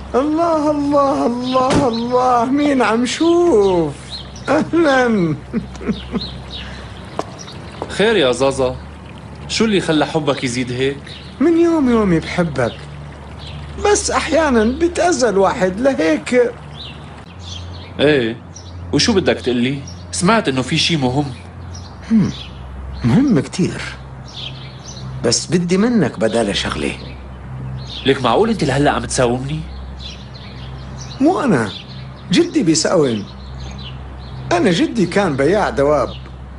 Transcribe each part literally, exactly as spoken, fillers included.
الله الله الله الله، مين عم شوف؟ أهلا. خير يا زازا، شو اللي خلى حبك يزيد هيك؟ من يوم يومي بحبك، بس أحيانا بتأذى الواحد لهيك. ايه، وشو بدك تقلي؟ سمعت انه في شي مهم. هم. مهم كتير، بس بدي منك بدال شغلة. لك معقول انت لهلا عم تساومني؟ مو أنا، جدي بيساوم. أنا جدي كان بياع دواب.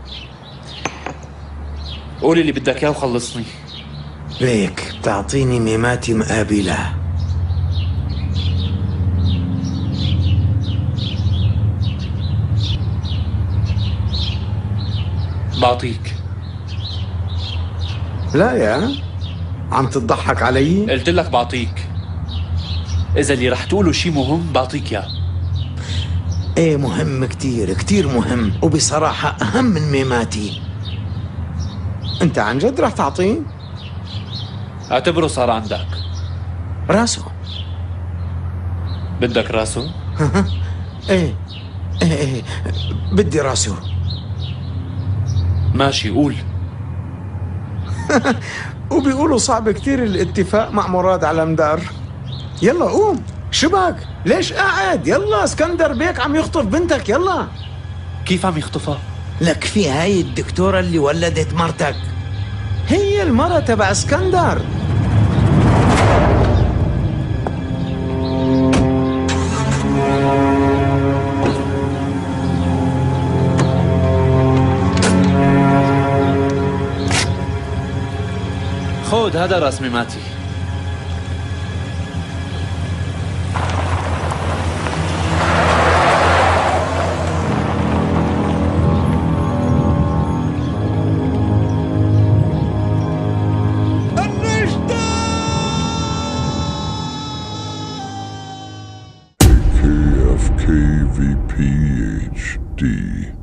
قولي اللي بدك اياه وخلصني. ليك بتعطيني ميماتي مقابلة. بعطيك. لا يا عم تضحك علي؟ قلت لك بعطيك. اذا اللي رح تقوله شي مهم بعطيك اياه. ايه مهم كتير كتير مهم، وبصراحة أهم من ميماتي. أنت عن جد رح تعطيه؟ اعتبره صار عندك. راسه. بدك راسه؟ ايه ايه ايه بدي راسه. ماشي، قول. وبيقولوا صعب كتير الاتفاق مع مراد على مدار. يلا قوم، شبك ليش قاعد؟ يلا اسكندر بيك عم يخطف بنتك، يلا. كيف عم يخطفها؟ لك في هاي الدكتورة اللي ولدت مرتك، هي المرة تبع اسكندر. خود هذا راس ميماتي. K F K V P H D